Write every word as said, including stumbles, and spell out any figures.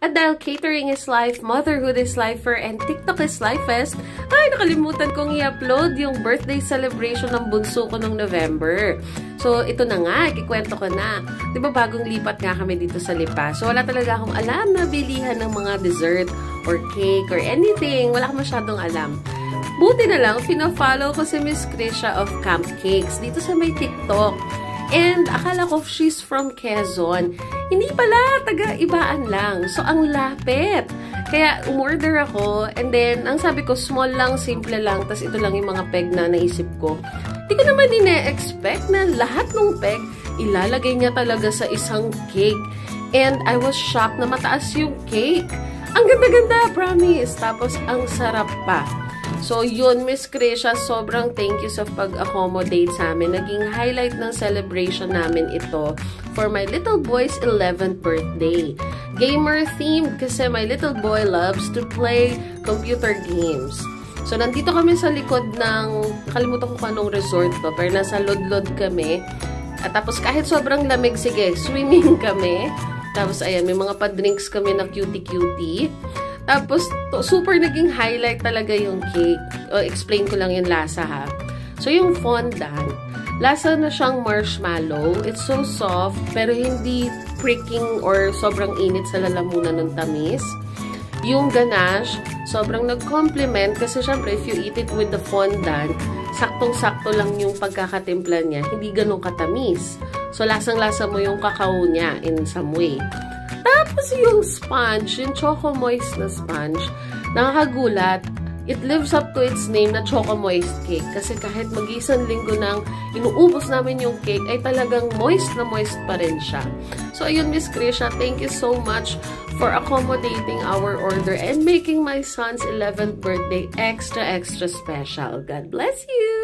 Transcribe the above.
At dahil catering is life, motherhood is lifer, and TikTok is lifest, ay nakalimutan kong i-upload yung birthday celebration ng bunso ko nung November. So, ito na nga, ikikwento ko na. Di ba bagong lipat nga kami dito sa Lipa? So, wala talaga akong alam na bilihan ng mga dessert or cake or anything. Wala akong masyadong alam. Buti na lang, pina-follow ko si Miss Krisha of Camp Cakes dito sa may TikTok. And akala ko she's from Quezon. Hindi pala, taga-ibaan lang. So, ang lapit. Kaya, umorder ako. And then, ang sabi ko, small lang, simple lang. Tapos, ito lang yung mga peg na naisip ko. Hindi ko naman ine-expect na lahat ng peg, ilalagay niya talaga sa isang cake. And I was shocked na mataas yung cake. Ang ganda-ganda, promise. Tapos, ang sarap pa. So, yun, Miss Krisha, sobrang thank you sa pag-accommodate sa amin. Naging highlight ng celebration namin ito for my little boy's eleventh birthday. Gamer themed kasi my little boy loves to play computer games. So, nandito kami sa likod ng, nakalimutan ko kung anong resort to, pero nasa Lodlod kami. At tapos kahit sobrang lamig, sige, swimming kami. Tapos, ayan, may mga pa-drinks kami na cutie-cutie. Tapos, to, super naging highlight talaga yung cake. O, explain ko lang yung lasa, ha. So, yung fondant, lasa na siyang marshmallow. It's so soft, pero hindi pricking or sobrang init sa lalamunan ng tamis. Yung ganache, sobrang nag-complement kasi syempre, if you eat it with the fondant, saktong-sakto lang yung pagkakatimpla niya. Hindi ganun katamis. So, lasang-lasa mo yung kakao niya in some way. Tapos yung sponge, yung Choco Moist na sponge, nakakagulat. It lives up to its name na Choco Moist cake. Kasi kahit mag-isang linggo nang inuubos namin yung cake, ay talagang moist na moist pa rin siya. So, ayun, Miss Krisha, thank you so much for accommodating our order and making my son's eleventh birthday extra, extra special. God bless you!